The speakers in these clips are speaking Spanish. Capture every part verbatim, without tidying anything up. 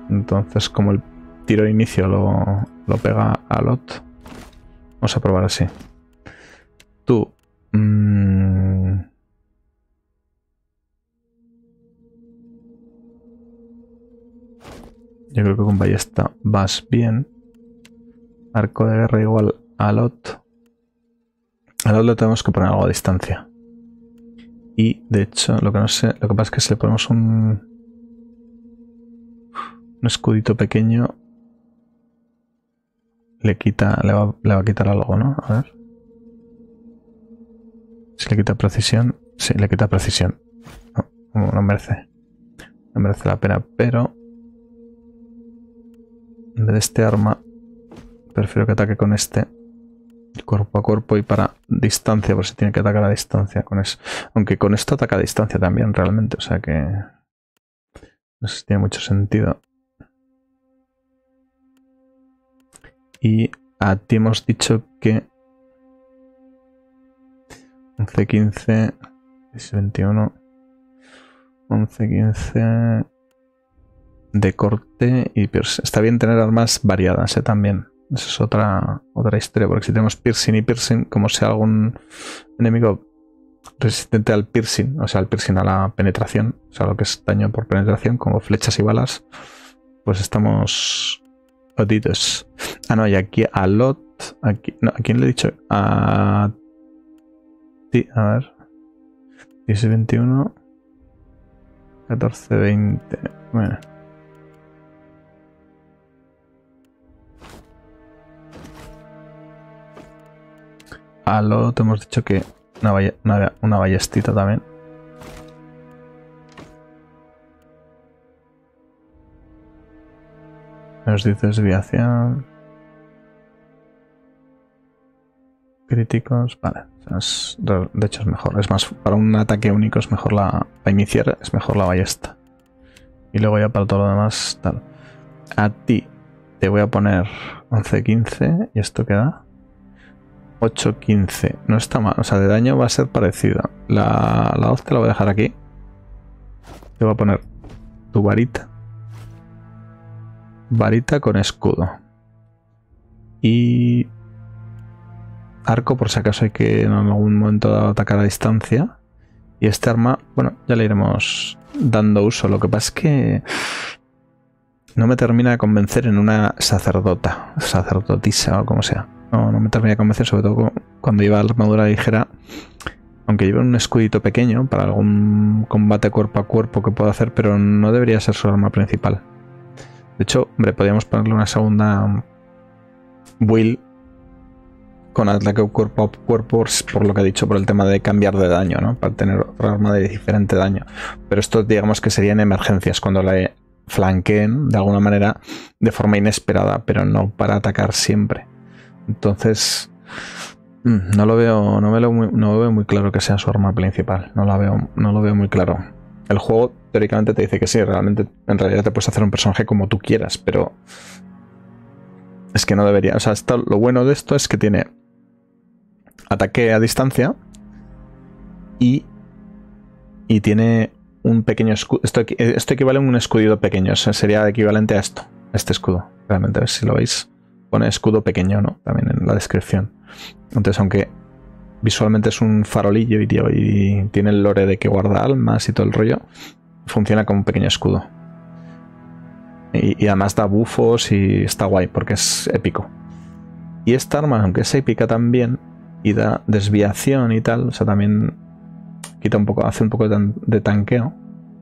Entonces, como el tiro de inicio lo, lo pega a Lot, vamos a probar así. Tú... Mmm, yo creo que con ballesta vas bien. Arco de guerra igual a Lot. A Lot le tenemos que poner algo a distancia. Y de hecho, lo que no sé, lo que pasa es que si le ponemos un, un escudito pequeño, le quita, le va, le va a quitar algo, ¿no? A ver. Si le quita precisión, sí, le quita precisión. No, no merece. No merece la pena, pero en vez de este arma, prefiero que ataque con este. Cuerpo a cuerpo y para distancia, por si tiene que atacar a distancia con eso. Aunque con esto ataca a distancia también, realmente. O sea que no sé si tiene mucho sentido. Y a ti hemos dicho que once, quince, veintiuno, once, quince de corte y piercing. Está bien tener armas variadas, ¿eh? También. Esa es otra, otra historia, porque si tenemos piercing y piercing, como sea algún enemigo resistente al piercing, o sea, al piercing a la penetración, o sea, lo que es daño por penetración, como flechas y balas, pues estamos jodidos. Ah, no, y aquí a Lot, aquí, no, ¿a quién le he dicho? A ti, a ver, dieciséis, veintiuno, catorce, veinte, bueno. A lo te hemos dicho que una, valla, una, una ballestita también. Nos dice desviación. Críticos. Vale. Es, de hecho es mejor. Es más, para un ataque único es mejor la... Para iniciar es mejor la ballesta. Y luego ya para todo lo demás tal. A ti te voy a poner once, quince. ¿Y esto queda? ocho, quince. No está mal. O sea, de daño va a ser parecido. La, la hoz te la voy a dejar aquí. Te voy a poner tu varita. Varita con escudo. Y arco por si acaso hay que en algún momento atacar a distancia. Y este arma, bueno, ya le iremos dando uso. Lo que pasa es que no me termina de convencer en una sacerdota. Sacerdotisa o como sea. No, no me termina de convencer, sobre todo cuando lleva la armadura ligera. Aunque lleve un escudito pequeño para algún combate cuerpo a cuerpo que pueda hacer, pero no debería ser su arma principal. De hecho, hombre, podríamos ponerle una segunda build con ataque cuerpo a cuerpo, por lo que he dicho, por el tema de cambiar de daño, ¿no? Para tener otra arma de diferente daño. Pero esto, digamos que serían emergencias, cuando la flanqueen de alguna manera de forma inesperada, pero no para atacar siempre. Entonces, no lo veo, no me lo muy, no lo veo muy claro que sea su arma principal. No la veo, no lo veo muy claro. El juego teóricamente te dice que sí, realmente en realidad te puedes hacer un personaje como tú quieras, pero es que no debería. O sea, esto, lo bueno de esto es que tiene ataque a distancia y, y tiene un pequeño escudo. Esto, esto equivale a un escudito pequeño, o sea, sería equivalente a esto, a este escudo. Realmente, a ver si lo veis. Pone escudo pequeño, ¿no? También en la descripción. Entonces, aunque visualmente es un farolillo y, tío, y tiene el lore de que guarda almas y todo el rollo, funciona como un pequeño escudo. Y, y además da bufos y está guay porque es épico. Y esta arma, aunque es épica también, y da desviación y tal, o sea, también quita un poco, hace un poco de, de tanqueo.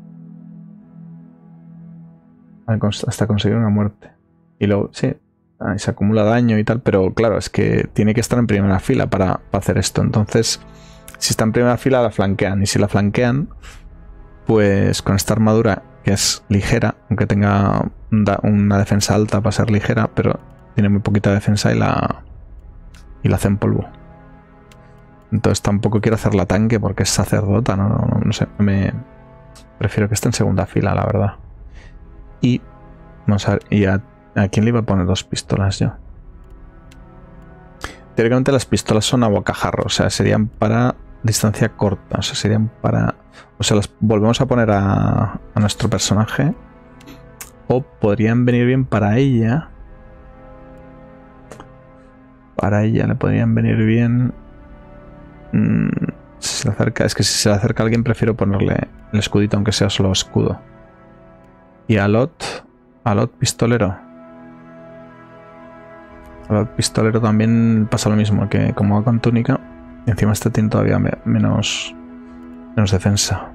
Hasta conseguir una muerte. Y luego, sí. Ah, se acumula daño y tal, pero claro, es que tiene que estar en primera fila para, para hacer esto. Entonces, si está en primera fila, la flanquean. Y si la flanquean, pues con esta armadura, que es ligera, aunque tenga una defensa alta para ser ligera, pero tiene muy poquita defensa y la, y la hace en polvo. Entonces tampoco quiero hacerla tanque porque es sacerdota, no, no, no, no sé. Me prefiero que esté en segunda fila, la verdad. Y vamos a ver, y a ¿A quién le iba a poner dos pistolas yo? Teóricamente las pistolas son a bocajarro, o sea, serían para distancia corta, o sea, serían para... O sea, las volvemos a poner a, a nuestro personaje O podrían venir bien para ella. Para ella le podrían venir bien. Mmm, si se le acerca, es que si se le acerca a alguien prefiero ponerle el escudito, aunque sea solo escudo. Y a Lot, a Lot pistolero. A Lot pistolero también pasa lo mismo, que como va con túnica, y encima este tiene todavía menos, menos defensa.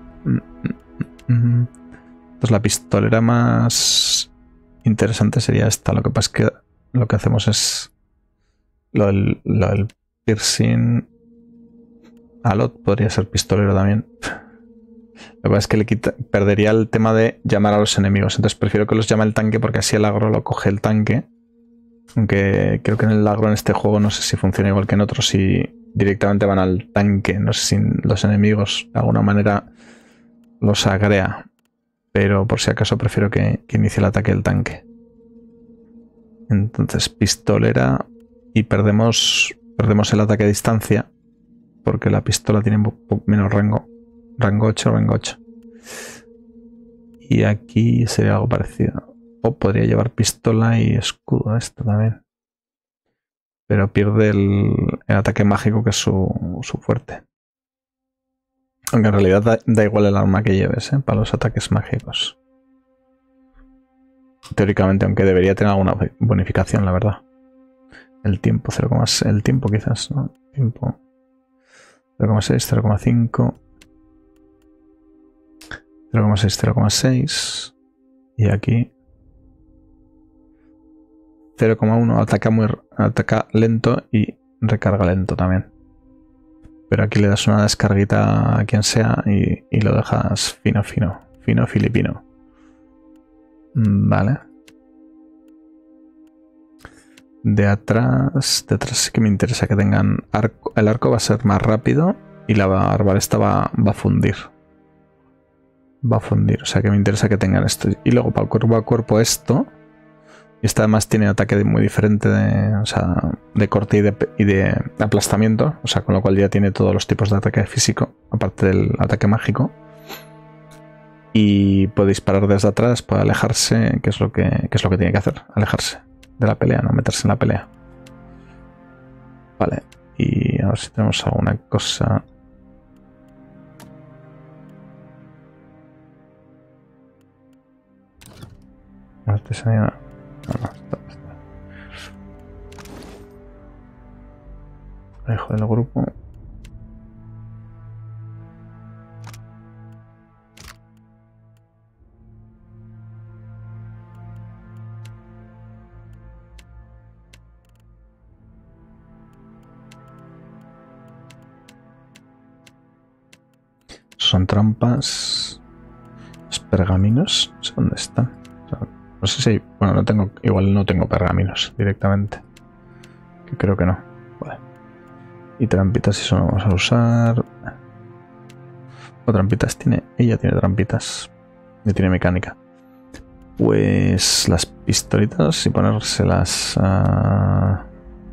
Entonces la pistolera más interesante sería esta. Lo que pasa es que lo que hacemos es lo del, lo del piercing. Alot podría ser pistolero también. Lo que pasa es que le quita, perdería el tema de llamar a los enemigos. Entonces prefiero que los llame el tanque, porque así el agro lo coge el tanque. Aunque creo que en el agro en este juego no sé si funciona igual que en otros, si directamente van al tanque. No sé si los enemigos de alguna manera los agrea. Pero por si acaso prefiero que, que inicie el ataque el tanque. Entonces pistolera y perdemos, perdemos el ataque a distancia, porque la pistola tiene menos rango. Rango ocho, rango ocho. Y aquí sería algo parecido. O podría llevar pistola y escudo esto también. Pero pierde el, el ataque mágico, que es su, su fuerte. Aunque en realidad da, da igual el arma que lleves, ¿eh? Para los ataques mágicos. Teóricamente, aunque debería tener alguna bonificación, la verdad. El tiempo, cero coma seis, el tiempo quizás, ¿no? Tiempo cero coma seis, cero coma cinco, cero coma seis, cero coma seis. Y aquí cero coma uno, ataca, muy, ataca lento y recarga lento también. Pero aquí le das una descarguita a quien sea y, y lo dejas fino, fino. Fino filipino. Vale. De atrás, de atrás sí que me interesa que tengan arco. El arco va a ser más rápido y la arbalesta va, va a fundir. Va a fundir, o sea que me interesa que tengan esto. Y luego para el cuerpo a cuerpo esto. Y esta además tiene ataque muy diferente de, o sea, de corte y de, y de aplastamiento. O sea, con lo cual ya tiene todos los tipos de ataque físico, aparte del ataque mágico. Y puede disparar desde atrás, puede alejarse, que es lo que, que es lo que tiene que hacer, alejarse de la pelea, no meterse en la pelea. Vale, y a ver si tenemos alguna cosa. Artesanía. No, no, está, está. Alejo del grupo. Son trampas. Los pergaminos, no sé dónde están. O sea, no sé si... Bueno, no tengo... Igual no tengo pergaminos directamente. Que creo que no. Vale. Y trampitas, eso no vamos a usar. O trampitas tiene... Ella tiene trampitas. Y tiene mecánica. Pues las pistolitas y ponérselas a...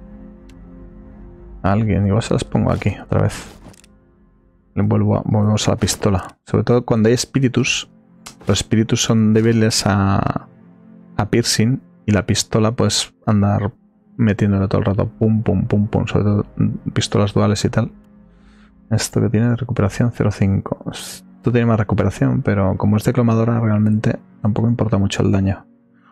a alguien. Igual se las pongo aquí otra vez. Vuelvo a, volvemos a la pistola. Sobre todo cuando hay espíritus. Los espíritus son débiles a, a piercing. Y la pistola puedes andar metiéndole todo el rato. Pum, pum, pum, pum. Sobre todo pistolas duales y tal. Esto que tiene de recuperación cero coma cinco. Esto tiene más recuperación, pero como es declamadora realmente tampoco importa mucho el daño.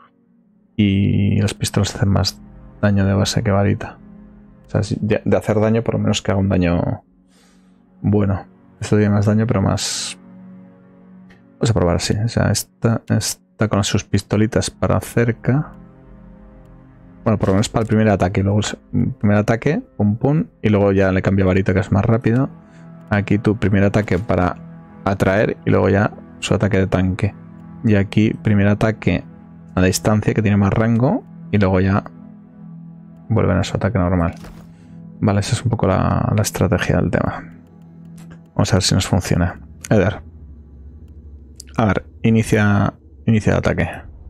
Y las pistolas hacen más daño de base que varita. O sea, de, de hacer daño, por lo menos que haga un daño... Bueno, esto tiene más daño, pero más... Vamos a probar así. O sea, esta está con sus pistolitas para cerca. Bueno, por lo menos para el primer ataque. Luego el primer ataque, pum pum. Y luego ya le cambio a varita, que es más rápido. Aquí tu primer ataque para atraer. Y luego ya su ataque de tanque. Y aquí primer ataque a distancia, que tiene más rango. Y luego ya vuelven a su ataque normal. Vale, esa es un poco la, la estrategia del tema. Vamos a ver si nos funciona. Eder. A ver, inicia, inicia el ataque.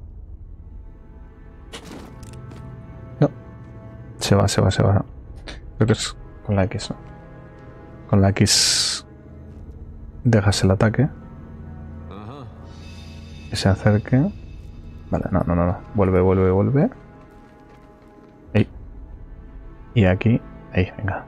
No. Se va, se va, se va. Creo que es con la X, ¿no? Con la X dejas el ataque. Que se acerque. Vale, no, no, no, no. Vuelve, vuelve, vuelve. Ahí. Y aquí. Ahí, venga.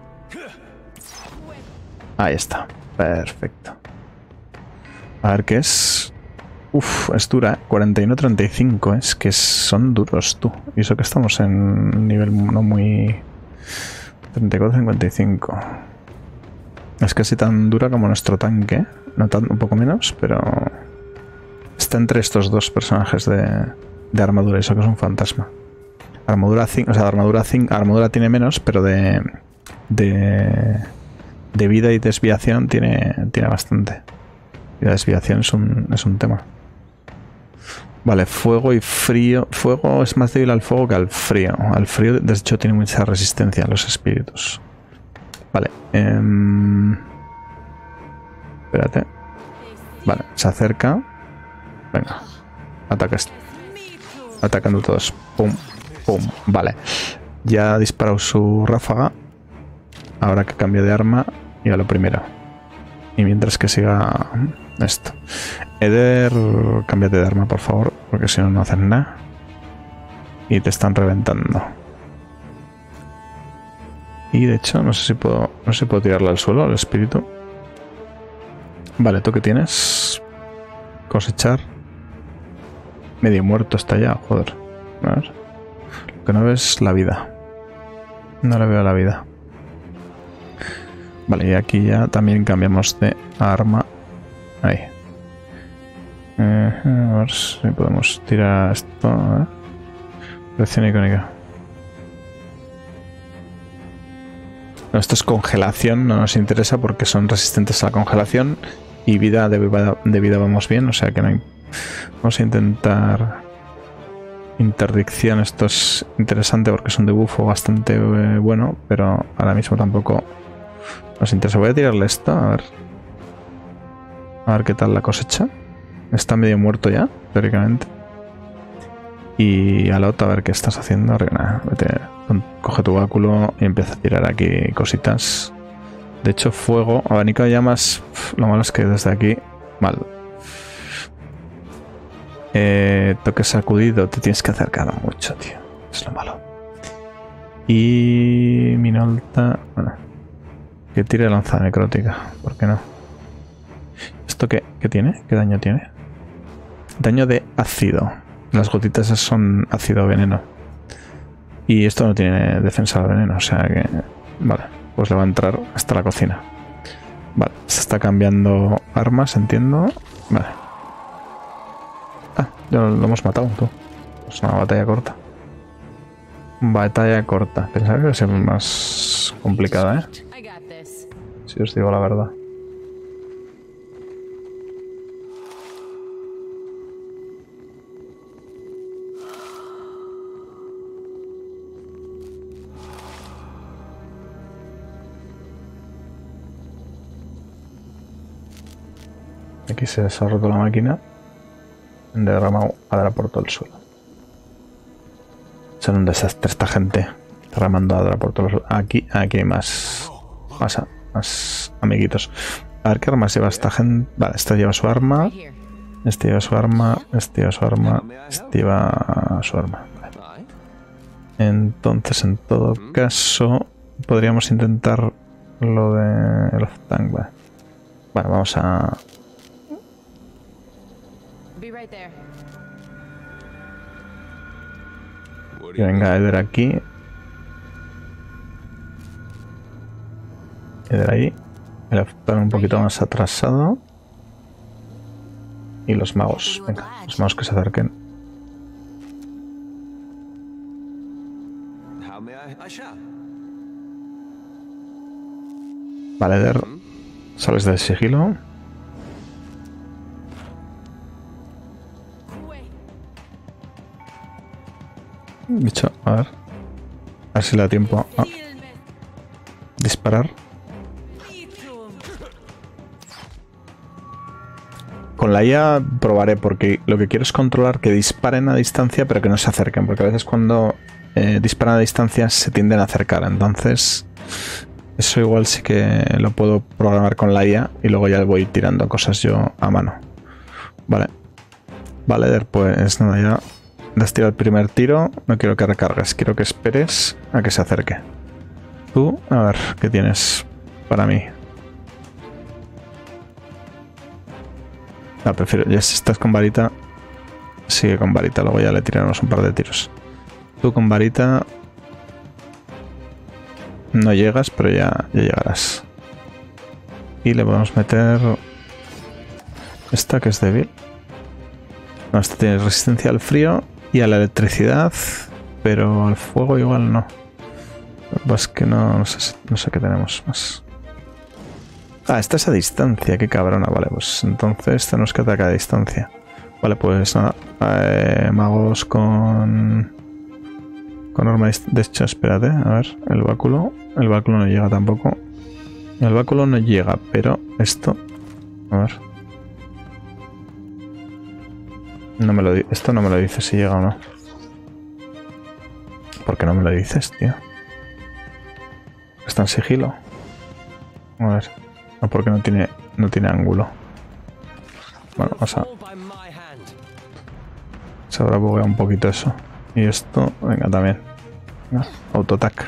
Ahí está. Perfecto. A ver qué es. Uf, es dura, ¿eh? cuarenta y uno treinta y cinco. Es que son duros, tú. Y eso que estamos en nivel no muy... treinta y cuatro cincuenta y cinco. Es casi tan dura como nuestro tanque. No tan, un poco menos, pero... Está entre estos dos personajes de, de armadura. Eso que es un fantasma. Armadura cinco, o sea, armadura cinco, armadura tiene menos, pero de... De, de vida y desviación tiene, tiene bastante. Y la desviación es un, es un tema. Vale, fuego y frío. Fuego es más débil al fuego que al frío. Al frío, de hecho, tiene mucha resistencia a los espíritus. Vale. Eh... Espérate. Vale, se acerca. Venga. Ataca. Atacando todos. Pum, pum. Vale. Ya ha disparado su ráfaga. Ahora que cambio de arma, y a lo primero. Y mientras que siga esto. Eder, cámbiate de arma, por favor, porque si no, no hacen nada. Y te están reventando. Y de hecho, no sé si puedo, no sé si puedo tirarle al suelo, al espíritu. Vale, ¿tú qué tienes? Cosechar. Medio muerto está ya, joder. A ver. Lo que no veo es la vida. No le veo la vida. Vale, y aquí ya también cambiamos de arma. Ahí. Eh, a ver si podemos tirar esto. A ver. Reacción icónica. No, esto es congelación, no nos interesa porque son resistentes a la congelación. Y vida de, vida de vida vamos bien, o sea que no hay... Vamos a intentar... Interdicción, esto es interesante porque es un debuffo bastante eh, bueno, pero ahora mismo tampoco nos interesa. Voy a tirarle esto, a ver. A ver qué tal la cosecha. Está medio muerto ya, teóricamente. Y a la otra, a ver qué estás haciendo. Nada, vete, coge tu báculo y empieza a tirar aquí cositas. De hecho, fuego, abanico de llamas. Lo malo es que desde aquí, mal. Eh, toque sacudido, te tienes que acercar mucho, tío. Es lo malo. Y Minolta, bueno, que tire lanzada necrótica, ¿por qué no? ¿Esto qué, qué tiene? ¿Qué daño tiene? Daño de ácido. Las gotitas son ácido veneno. Y esto no tiene defensa al veneno, o sea que... Vale, pues le va a entrar hasta la cocina. Vale, se está cambiando armas, entiendo. Vale. Ah, ya lo hemos matado, tú. Es una batalla corta. Batalla corta. Pensaba que iba a ser más complicada, ¿eh? Si os digo la verdad. Aquí se ha roto la máquina. Han derramado adra por todo el suelo. Son un desastre esta gente. Derramando adra por todo el suelo. Aquí, aquí hay más, más, más amiguitos. A ver qué armas lleva esta gente. Vale, este lleva su arma. Este lleva su arma. Este lleva su arma. Este lleva su arma. Vale. Entonces, en todo caso, podríamos intentar lo de el tank. Vale. Vale, vamos a... Que venga Eder aquí. Eder ahí. El Aftan un poquito más atrasado. Y los magos. Venga, los magos que se acerquen. Vale, Eder. Sales del sigilo. Dicho, a ver. A ver si le da tiempo a disparar. Con la I A probaré porque lo que quiero es controlar que disparen a distancia pero que no se acerquen. Porque a veces cuando eh, disparan a distancia se tienden a acercar. Entonces eso igual sí que lo puedo programar con la I A y luego ya voy tirando cosas yo a mano. Vale. Vale, pues nada, ya Le has tirado el primer tiro. No quiero que recargues. Quiero que esperes a que se acerque. Tú, a ver, ¿qué tienes para mí? No, prefiero... Ya si estás con varita... Sigue con varita. Luego ya le tiraremos un par de tiros. Tú con varita... No llegas, pero ya, ya llegarás. Y le podemos meter... Esta que es débil. No, esta tiene resistencia al frío y a la electricidad, pero al fuego igual no. Lo que pasa es que no, no, sé, no sé qué tenemos más. Ah, esta es a distancia, qué cabrona. Vale, pues entonces tenemos que atacar a distancia. Vale, pues nada. Eh, magos con... Con arma de hecho, espérate, a ver, el báculo. El báculo no llega tampoco. El báculo no llega, pero esto... A ver... No me lo di esto no me lo dice si llega o no. ¿Por qué no me lo dices, tío? Está en sigilo. A ver. No, porque no tiene, no tiene ángulo. Bueno, vamos a... Se habrá bugueado un poquito eso. Y esto, venga, también. Venga, autoataque.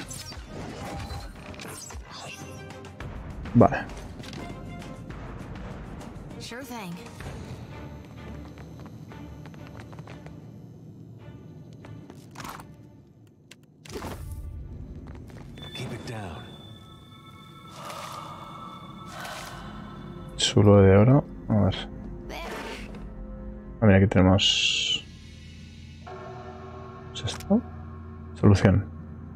Vale. Zulo de oro. A ver. A ver, aquí tenemos... ¿Es esto? Solución.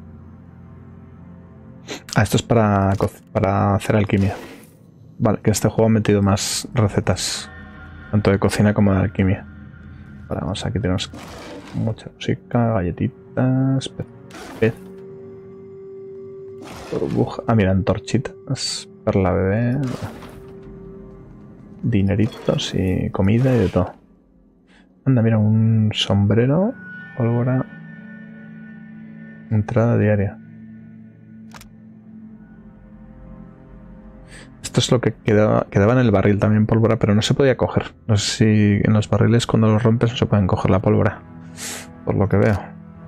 Ah, esto es para, para hacer alquimia. Vale, que en este juego han metido más recetas. Tanto de cocina como de alquimia. Vale, vamos, aquí tenemos mucha música, galletitas, pez, pez. Burbuja. Ah, mira, antorchitas. Perla bebé. Dineritos y comida y de todo. Anda, mira, un sombrero, pólvora, entrada diaria. Esto es lo que quedaba, quedaba en el barril también, pólvora, pero no se podía coger. No sé si en los barriles cuando los rompes no se pueden coger la pólvora, por lo que veo.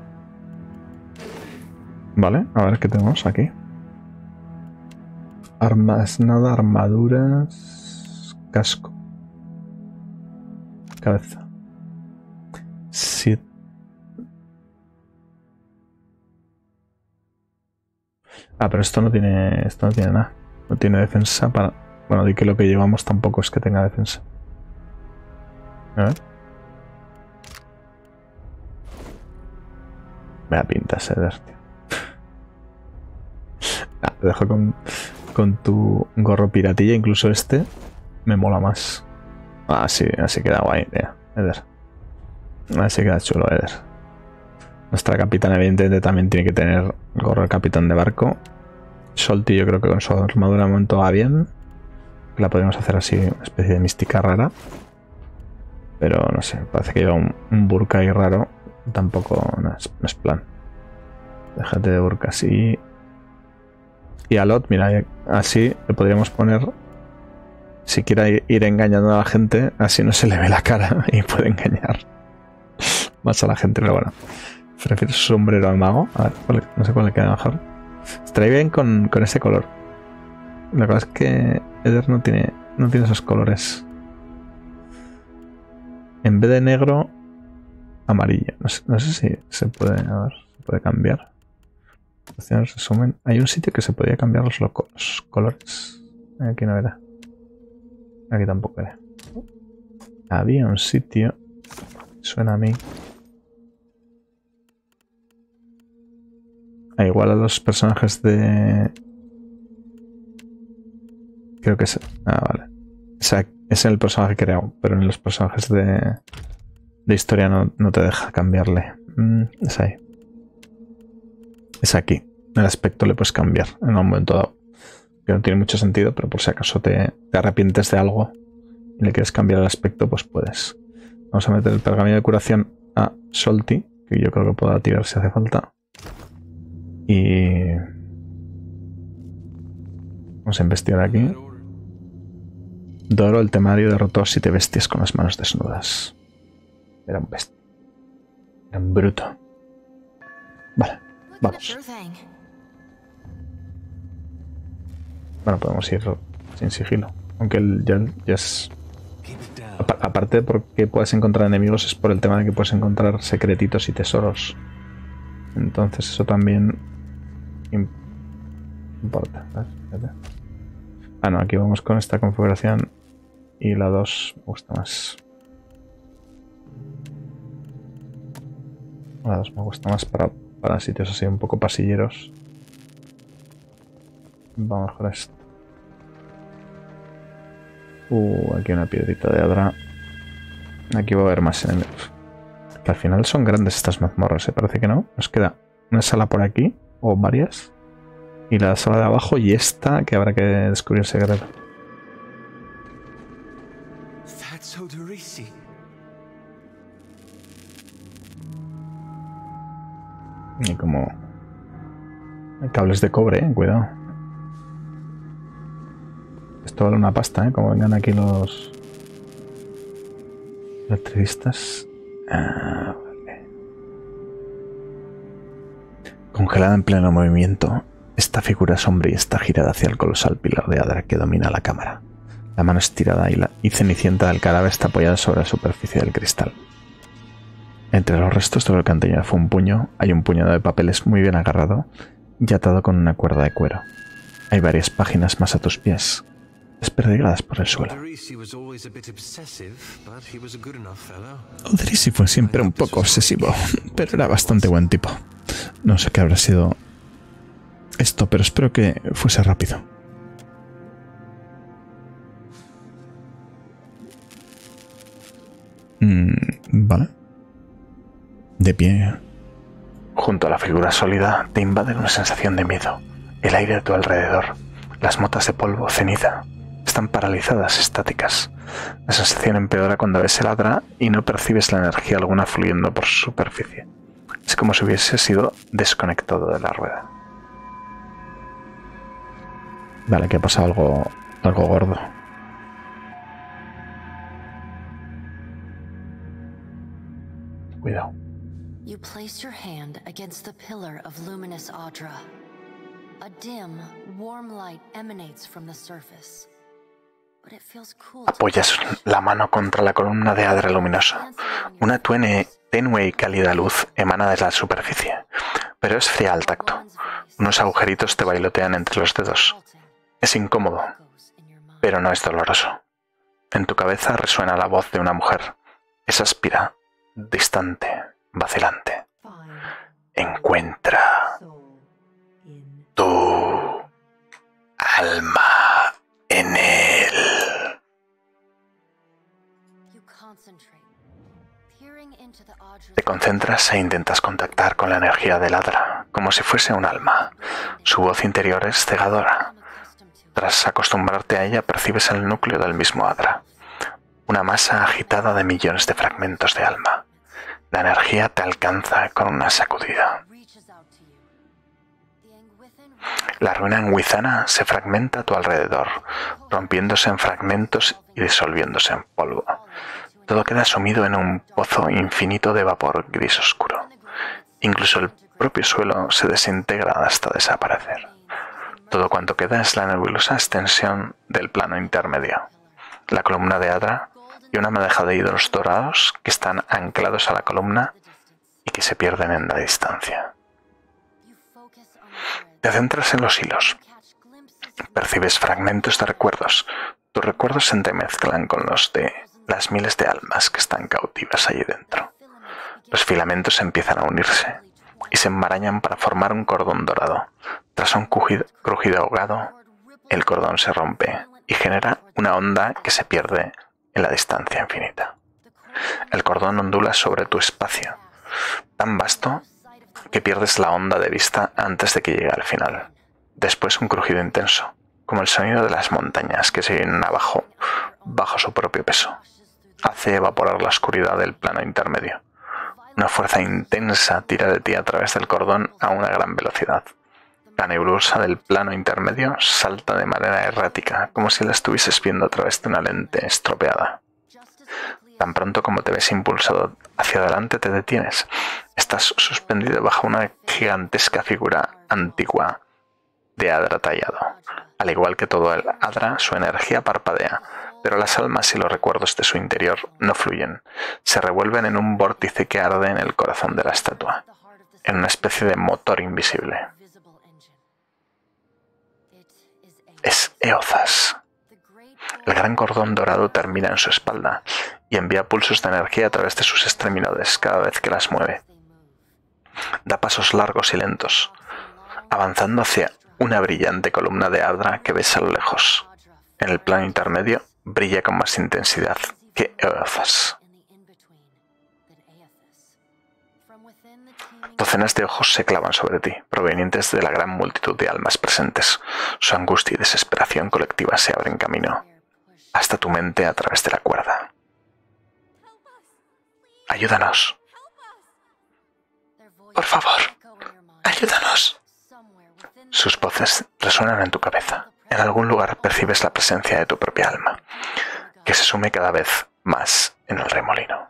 Vale, a ver qué tenemos aquí. Armas, nada, armaduras... Casco. Cabeza. Sí. Ah, pero esto no tiene. Esto no tiene nada. No tiene defensa para. Bueno, di que lo que llevamos tampoco es que tenga defensa. A ver. Me da pinta Seder, tío. Ah, te dejo con, con tu gorro piratilla, incluso este. Me mola más. Ah, sí, así queda guay, tío. Eder. Así queda chulo, Eder. Nuestra capitana, evidentemente, también tiene que tener el gorro de capitán de barco. Solti, yo creo que con su armadura de momento va bien. La podemos hacer así, una especie de mística rara. Pero no sé, parece que lleva un, un burka ahí raro. Tampoco no es, no es plan. Déjate de burka así. Y a Lot, mira, así le podríamos poner. Si quiere ir engañando a la gente, así no se le ve la cara y puede engañar más a la gente. Pero bueno, prefiero su sombrero al mago. A ver, ¿cuál, no sé cuál le queda mejor. Estaría bien con, con ese color. La cosa es que Eder no tiene, no tiene esos colores. En vez de negro, amarillo. No sé, no sé si se puede, a ver, se puede cambiar. Resumen. Hay un sitio que se podía cambiar los, los colores. Aquí no era. Aquí tampoco era. Había un sitio. Suena a mí. Ah, igual a los personajes de... Creo que es... Ah, vale. O sea, es el personaje creado, pero en los personajes de... De historia no, no te deja cambiarle. Mm, es ahí. Es aquí. El aspecto le puedes cambiar en un momento dado. Que no tiene mucho sentido, pero por si acaso te, te arrepientes de algo y le quieres cambiar el aspecto, pues puedes. Vamos a meter el pergamino de curación a Solti, que yo creo que pueda tirar si hace falta. Y... Vamos a investigar aquí. Doro, el temario, derrotó a siete bestias con las manos desnudas. Era un bestia. En bruto. Vale, vamos. Bueno, podemos ir sin sigilo. Aunque el, ya, ya es... Aparte de porque puedes encontrar enemigos, es por el tema de que puedes encontrar secretitos y tesoros. Entonces eso también importa. Ah, no, aquí vamos con esta configuración y la dos me gusta más. La dos me gusta más para, para sitios así un poco pasilleros. Vamos con esto. Uh, aquí una piedrita de Adra. Aquí va a haber más enemigos. Que al final son grandes estas mazmorras, ¿eh? Parece que no. Nos queda una sala por aquí, o varias. Y la sala de abajo y esta que habrá que descubrir el secreto. Y como... Hay cables de cobre, eh, cuidado. Esto vale una pasta, ¿eh? Como vengan aquí los... electricistas. Ah, vale. Congelada en pleno movimiento, esta figura sombría está girada hacia el colosal pilar de Adra que domina la cámara. La mano estirada y, la, y cenicienta del cadáver está apoyada sobre la superficie del cristal. Entre los restos de lo que antaño fue un puño, hay un puñado de papeles muy bien agarrado y atado con una cuerda de cuero. Hay varias páginas más a tus pies, desperdigadas por el suelo. Oderisi fue siempre un poco obsesivo, pero era bastante buen tipo. No sé qué habrá sido esto, pero espero que fuese rápido. Mm, vale. De pie, junto a la figura sólida, te invade una sensación de miedo. El aire a tu alrededor, las motas de polvo, ceniza, están paralizadas, estáticas. La sensación empeora cuando ves el Adra y no percibes la energía alguna fluyendo por su superficie. Es como si hubiese sido desconectado de la rueda. Vale, que ha pasado algo, algo gordo. Cuidado. You place your hand against the pillar of luminous Adra. A dim, warm light emanates from the surface. But it feels cool. Apoyas la mano contra la columna de Adra luminoso. Una tuene, tenue y cálida luz emana de la superficie, pero es fría al tacto. Unos agujeritos te bailotean entre los dedos. Es incómodo, pero no es doloroso. En tu cabeza resuena la voz de una mujer. Es áspera, distante, vacilante. Encuentra tu alma en él. Te concentras e intentas contactar con la energía del Adra, como si fuese un alma. Su voz interior es cegadora. Tras acostumbrarte a ella, percibes el núcleo del mismo Adra, una masa agitada de millones de fragmentos de alma. La energía te alcanza con una sacudida. La ruina enguizana se fragmenta a tu alrededor, rompiéndose en fragmentos y disolviéndose en polvo. Todo queda sumido en un pozo infinito de vapor gris oscuro. Incluso el propio suelo se desintegra hasta desaparecer. Todo cuanto queda es la nebulosa extensión del plano intermedio, la columna de Adra y una madeja de ídolos dorados que están anclados a la columna y que se pierden en la distancia. Te centras en los hilos. Percibes fragmentos de recuerdos. Tus recuerdos se entremezclan con los de las miles de almas que están cautivas allí dentro. Los filamentos empiezan a unirse y se enmarañan para formar un cordón dorado. Tras un crujido, crujido ahogado, el cordón se rompe y genera una onda que se pierde en la distancia infinita. El cordón ondula sobre tu espacio, tan vasto que pierdes la onda de vista antes de que llegue al final. Después un crujido intenso, como el sonido de las montañas que se vienen abajo bajo su propio peso. Hace evaporar la oscuridad del plano intermedio. Una fuerza intensa tira de ti a través del cordón a una gran velocidad. La nebulosa del plano intermedio salta de manera errática, como si la estuvieses viendo a través de una lente estropeada. Tan pronto como te ves impulsado Hacia adelante te detienes. Estás suspendido bajo una gigantesca figura antigua de Adra tallado. Al igual que todo el Adra, su energía parpadea, pero las almas y los recuerdos de su interior no fluyen. Se revuelven en un vórtice que arde en el corazón de la estatua, en una especie de motor invisible. Es Eothas. El gran cordón dorado termina en su espalda y envía pulsos de energía a través de sus extremidades cada vez que las mueve. Da pasos largos y lentos, avanzando hacia una brillante columna de Adra que ves a lo lejos. En el plano intermedio brilla con más intensidad que Eothas. Docenas de ojos se clavan sobre ti, provenientes de la gran multitud de almas presentes. Su angustia y desesperación colectiva se abren camino hasta tu mente a través de la cuerda. ¡Ayúdanos! ¡Por favor! ¡Ayúdanos! Sus voces resuenan en tu cabeza. En algún lugar percibes la presencia de tu propia alma, que se sume cada vez más en el remolino.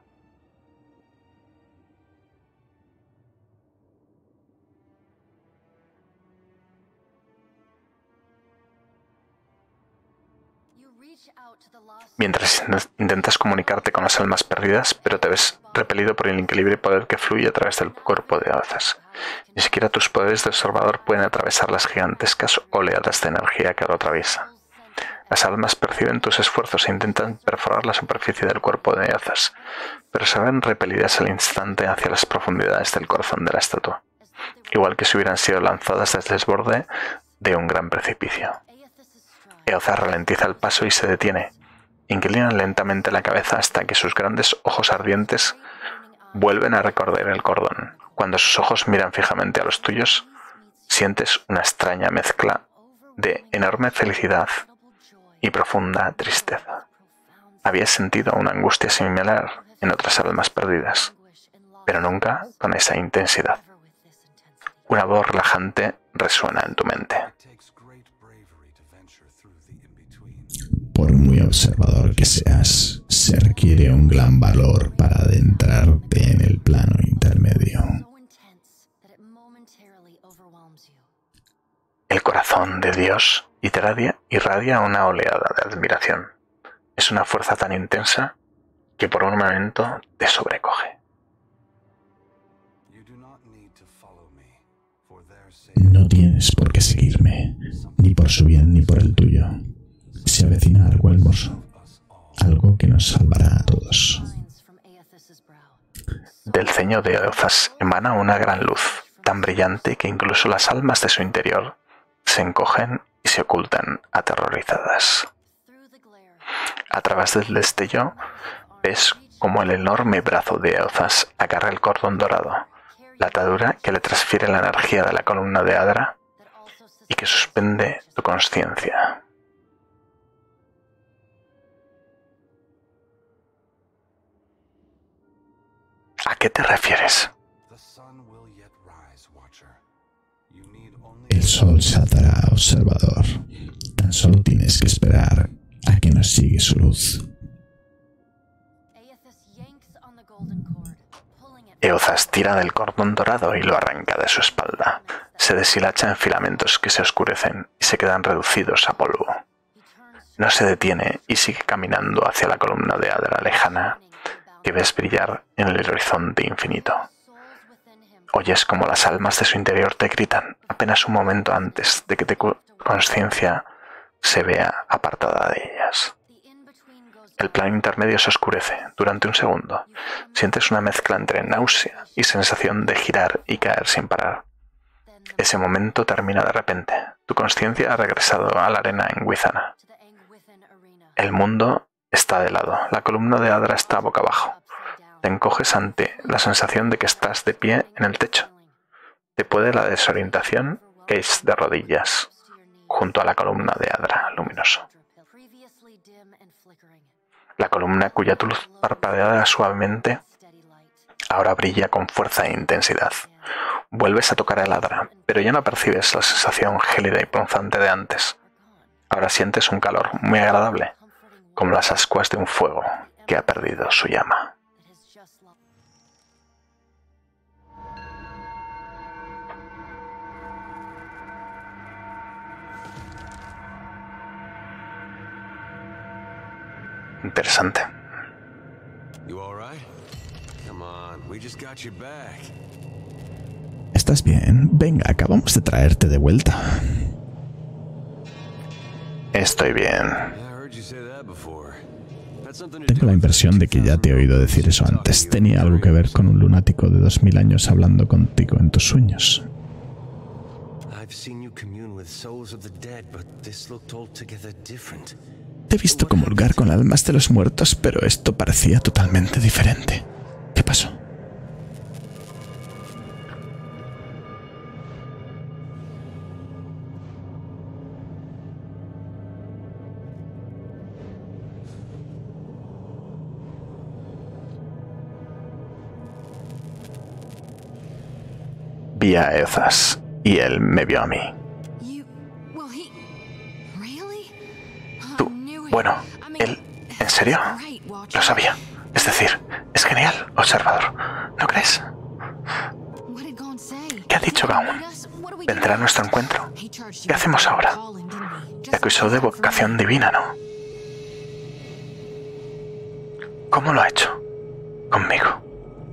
Mientras intentas comunicarte con las almas perdidas, pero te ves repelido por el increíble poder que fluye a través del cuerpo de Eothas. Ni siquiera tus poderes de observador pueden atravesar las gigantescas oleadas de energía que lo atraviesan. Las almas perciben tus esfuerzos e intentan perforar la superficie del cuerpo de Eothas, pero se ven repelidas al instante hacia las profundidades del corazón de la estatua, igual que si hubieran sido lanzadas desde el borde de un gran precipicio. Eothas ralentiza el paso y se detiene. Inclina lentamente la cabeza hasta que sus grandes ojos ardientes vuelven a recorrer el cordón. Cuando sus ojos miran fijamente a los tuyos, sientes una extraña mezcla de enorme felicidad y profunda tristeza. Habías sentido una angustia similar en otras almas perdidas, pero nunca con esa intensidad. Una voz relajante resuena en tu mente. Por muy observador que seas, se requiere un gran valor para adentrarte en el plano intermedio. El corazón de Dios irradia, irradia una oleada de admiración. Es una fuerza tan intensa que por un momento te sobrecoge. No tienes por qué seguirme, ni por su bien ni por el tuyo. Se avecina algo hermoso, algo que nos salvará a todos. Del ceño de Eothas emana una gran luz, tan brillante que incluso las almas de su interior se encogen y se ocultan aterrorizadas. A través del destello ves como el enorme brazo de Eothas agarra el cordón dorado, la atadura que le transfiere la energía de la columna de Adra y que suspende tu conciencia. ¿A qué te refieres? El sol saltará, observador. Tan solo tienes que esperar a que nos sigue su luz. Eothas tira del cordón dorado y lo arranca de su espalda. Se deshilacha en filamentos que se oscurecen y se quedan reducidos a polvo. No se detiene y sigue caminando hacia la columna de Adra lejana que ves brillar en el horizonte infinito. Oyes como las almas de su interior te gritan apenas un momento antes de que tu conciencia se vea apartada de ellas. El plano intermedio se oscurece durante un segundo. Sientes una mezcla entre náusea y sensación de girar y caer sin parar. Ese momento termina de repente. Tu conciencia ha regresado a la arena en Wizana. El mundo está de lado. La columna de Adra está boca abajo. Te encoges ante la sensación de que estás de pie en el techo. Te puede la desorientación que es de rodillas, junto a la columna de Adra luminoso. La columna cuya luz parpadeaba suavemente ahora brilla con fuerza e intensidad. Vuelves a tocar el Adra, pero ya no percibes la sensación gélida y punzante de antes. Ahora sientes un calor muy agradable, como las ascuas de un fuego que ha perdido su llama. interesante. ¿Estás bien? Venga, acabamos de traerte de vuelta. Estoy bien. Tengo la impresión de que ya te he oído decir eso antes. Tenía algo que ver con un lunático de dos mil años hablando contigo en tus sueños. Te he visto comulgar con almas de los muertos, pero esto parecía totalmente diferente. ¿Qué pasó? Vi a Ezas y él me vio a mí. Tú, bueno, él, ¿en serio? Lo sabía. Es decir, es genial, observador. ¿No crees? ¿Qué ha dicho Gaun? ¿Vendrá a nuestro encuentro? ¿Qué hacemos ahora? Te acusó de vocación divina, ¿no? ¿Cómo lo ha hecho? Conmigo.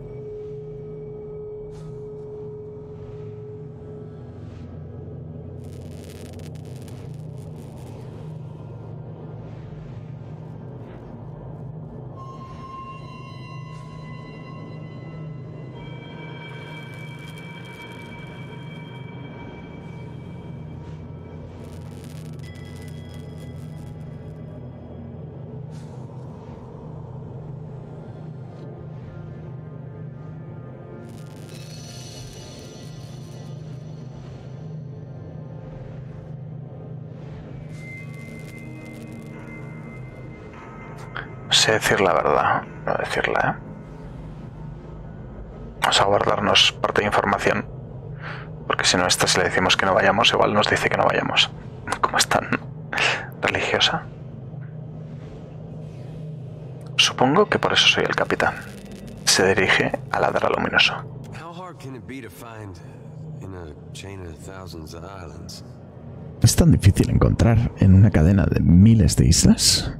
Sé decir la verdad, no decirla, ¿eh? Vamos a guardarnos parte de información, porque si no, esta si le decimos que no vayamos, igual nos dice que no vayamos. Como es tan religiosa. Supongo que por eso soy el capitán. Se dirige al Adra Luminoso. ¿Es tan difícil encontrar en una cadena de miles de islas?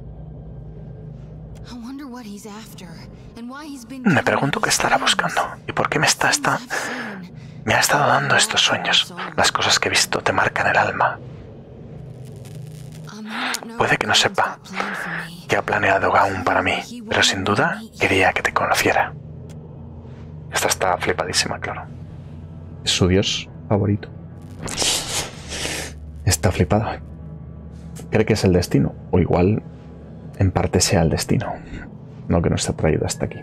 Me pregunto qué estará buscando y por qué me está, está... me ha estado dando estos sueños. Las cosas que he visto te marcan el alma. Puede que no sepa qué ha planeado Gaun para mí, pero sin duda quería que te conociera. Esta está flipadísima, claro. Es su dios favorito. Está flipada. Cree que es el destino, o igual en parte sea el destino, no que nos ha traído hasta aquí.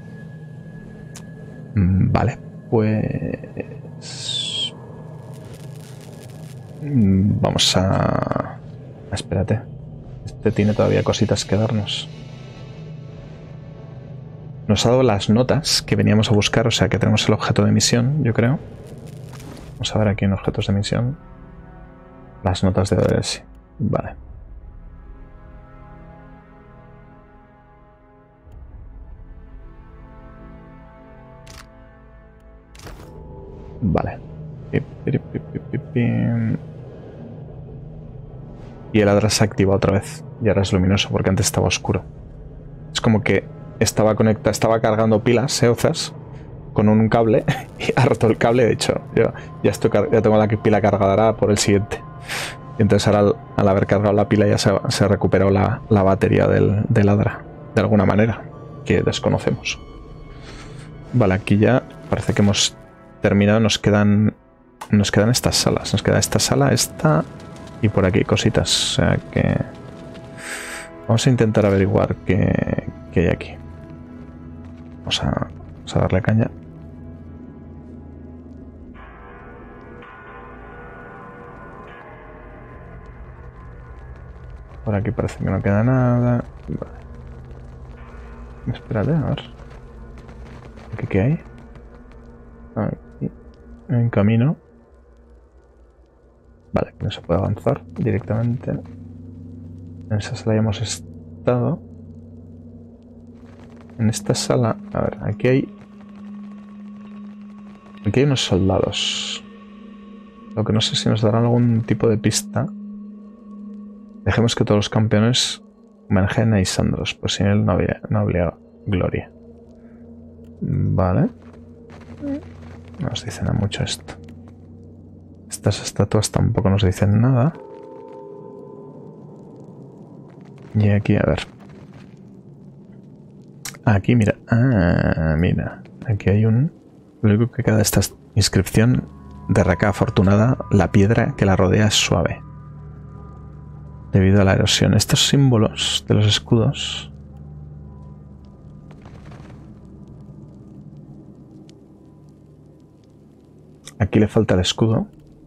Vale, pues... vamos a... Espérate. Este tiene todavía cositas que darnos. Nos ha dado las notas que veníamos a buscar, o sea que tenemos el objeto de misión, yo creo. Vamos a ver aquí en objetos de misión. Las notas de O D S. Vale. Vale. Y el Adra se activa otra vez. Y ahora es luminoso porque antes estaba oscuro. Es como que estaba conectado, estaba cargando pilas, Eozas, con un cable y ha roto el cable. De hecho, yo ya, estoy, ya tengo la pila cargada por el siguiente. Y entonces ahora al, al haber cargado la pila ya se, se recuperó la, la batería del, del Adra. De alguna manera, que desconocemos. Vale, aquí ya parece que hemos terminado. Nos quedan nos quedan estas salas. Nos queda esta sala, esta y por aquí cositas. O sea que vamos a intentar averiguar qué, qué hay aquí. Vamos a, vamos a darle caña. Por aquí parece que no queda nada. Vale. Espérate, a ver. ¿Aquí qué hay? Aquí. En camino. Vale, no se puede avanzar directamente. En esa sala ya hemos estado. En esta sala... A ver, aquí hay... Aquí hay unos soldados. Lo que no sé si nos darán algún tipo de pista. Dejemos que todos los campeones Mergena y Sandros. Pues sin él no había, no habría gloria. Vale. No nos dice nada mucho esto. Estas estatuas tampoco nos dicen nada. Y aquí, a ver. Aquí, mira. Ah, mira. Aquí hay un... Lo único que queda de esta inscripción: de Raka afortunada, la piedra que la rodea es suave debido a la erosión. Estos símbolos de los escudos aquí le falta el escudo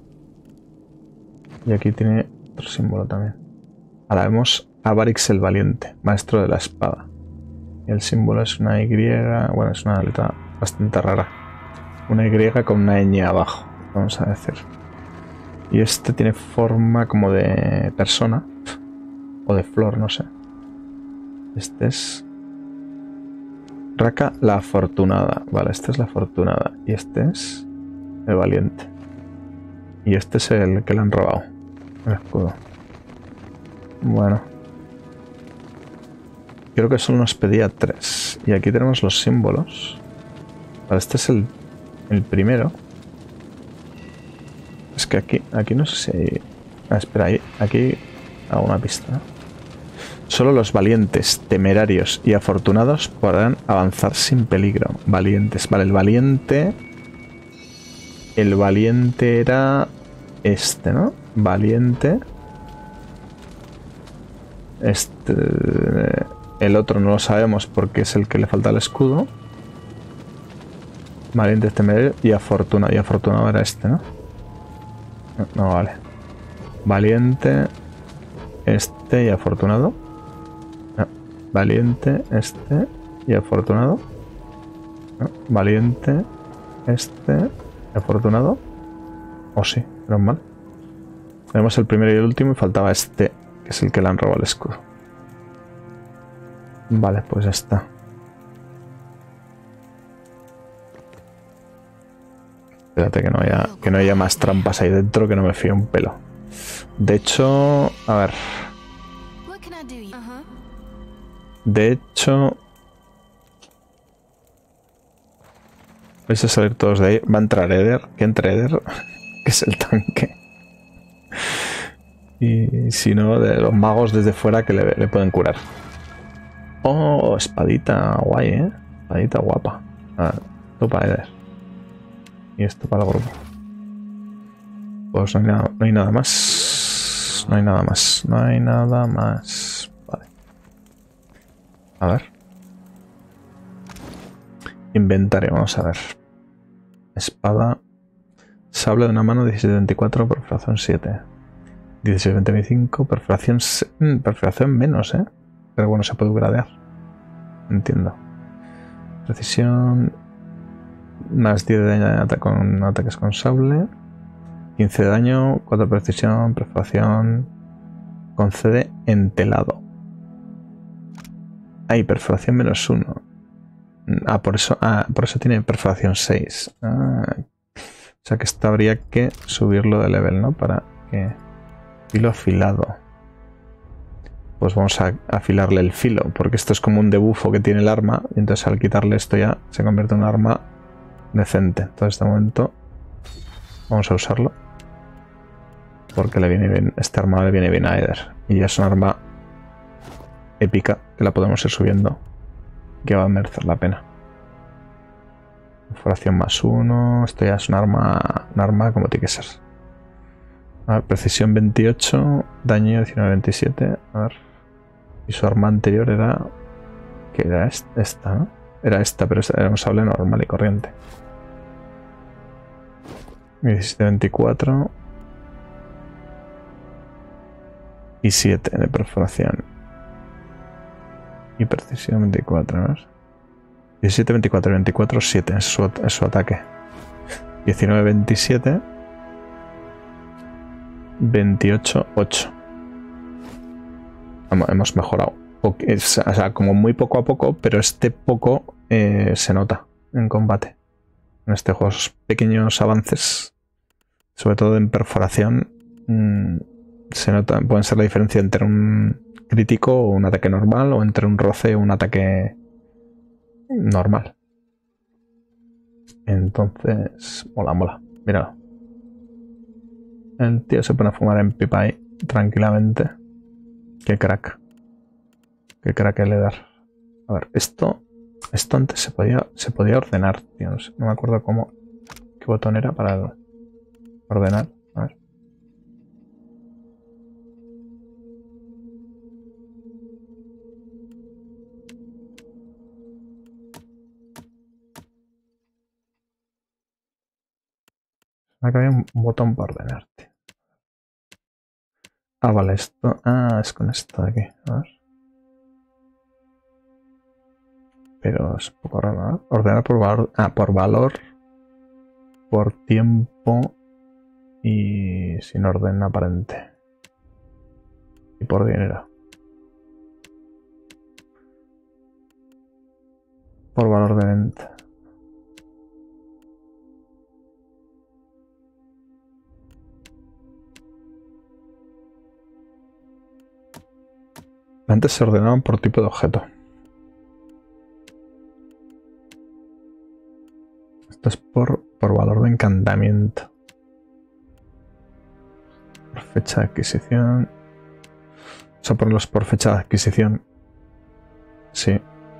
y aquí tiene otro símbolo también. Ahora vemos a Varix el Valiente, maestro de la espada, y el símbolo es una Y, bueno, es una letra bastante rara, una Y con una ñ abajo, vamos a decir. Y este tiene forma como de persona o de flor, no sé. Este es Raka la afortunada. Vale, esta es la afortunada y este es el valiente. Y este es el que le han robado, el escudo. Bueno, creo que solo nos pedía tres. Y aquí tenemos los símbolos. Vale, este es el, el primero. Es que aquí, aquí no sé si hay... Ah, espera, ahí, aquí hago una pista. Solo los valientes, temerarios y afortunados podrán avanzar sin peligro. Valientes. Vale, el valiente... El valiente era este, ¿no? Valiente. Este... El otro no lo sabemos porque es el que le falta el escudo. Valiente, temerario y afortunado. Y afortunado era este, ¿no? No, no vale. Valiente, este y afortunado. No. Valiente, este y afortunado. No. Valiente, este y afortunado. O sí, pero mal. Tenemos el primero y el último y faltaba este, que es el que le han robado el escudo. Vale, pues ya está. Espérate que no haya, que no haya más trampas ahí dentro, que no me fío un pelo. De hecho, a ver. De hecho, vais a salir todos de ahí. Va a entrar Eder, que entre Eder, que es el tanque. Y si no, de los magos desde fuera que le, le pueden curar. Oh, espadita guay, eh. Espadita guapa. A ver, topa Eder. Y esto para el grupo. Pues no hay nada, no hay nada más. No hay nada más. No hay nada más. Vale. A ver. Inventario, vamos a ver. Espada. Sable de una mano, diecisiete veinticuatro, perforación siete. diecisiete veinticinco, perforación... Mm, perforación menos, ¿eh? Pero bueno, se puede gradear. Entiendo. Precisión... Más diez de daño de ataque con ataques con sable. quince de daño, cuatro de precisión, perforación. Concede entelado. Hay perforación menos uno. Ah, por eso, ah, por eso tiene perforación seis. Ah, o sea que esto habría que subirlo de level, ¿no? Para que... Filo afilado. Pues vamos a afilarle el filo, porque esto es como un debufo que tiene el arma. Y entonces al quitarle esto ya se convierte en un arma decente. Entonces de momento vamos a usarlo porque le viene bien, este arma le viene bien a Eder y ya es un arma épica que la podemos ir subiendo, que va a merecer la pena. Perforación más uno, esto ya es un arma, un arma como tiene que ser. A ver, precisión veintiocho, daño diecinueve veintisiete. A ver, y su arma anterior era, que era esta, ¿no? Era esta, pero era un sable normal y corriente. diecisiete veinticuatro y siete de perforación y precisión veinticuatro, a ver. diecisiete veinticuatro, veinticuatro, siete es su, es su ataque. diecinueve veintisiete, veintiocho, ocho. Hemos mejorado. O sea, como muy poco a poco, pero este poco eh, se nota en combate. En este juego, esos pequeños avances, sobre todo en perforación, mmm, se nota, pueden ser la diferencia entre un crítico o un ataque normal, o entre un roce o un ataque normal. Entonces, mola, mola. Míralo. El tío se pone a fumar en pipa ahí, tranquilamente. Qué crack. Qué crack el Eder. A ver, esto... Esto antes se podía, se podía ordenar, tío. No sé, no me acuerdo cómo... ¿Qué botón era para el, ordenar? A ver. Acá había un botón para ordenarte. Ah, vale, esto... Ah, es con esto de aquí. A ver. Pero es un poco raro, ¿no? Ordenar por valor... Ah, por valor... Por tiempo... Y sin orden aparente. Y por dinero. Por valor de venta. Antes se ordenaban por tipo de objeto. Esto es por, por valor de encantamiento. Por fecha de adquisición. O sea, por los por fecha de adquisición. Sí.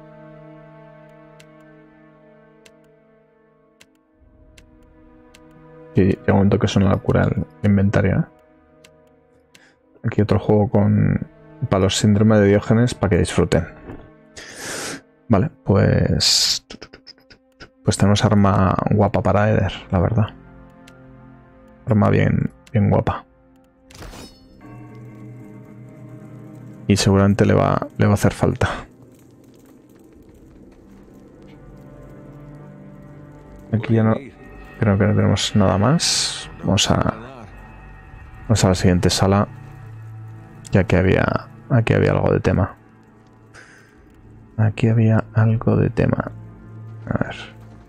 Y llega un momento que es una locura el inventario, ¿eh? Aquí otro juego con... para los síndromes de Diógenes, para que disfruten. Vale, pues... Pues tenemos arma guapa para Eder, la verdad. Arma bien, bien guapa. Y seguramente le va, le va a hacer falta. Aquí ya no... Creo que no tenemos nada más. Vamos a... Vamos a la siguiente sala. Ya que había... Aquí había algo de tema. Aquí había algo de tema. A ver.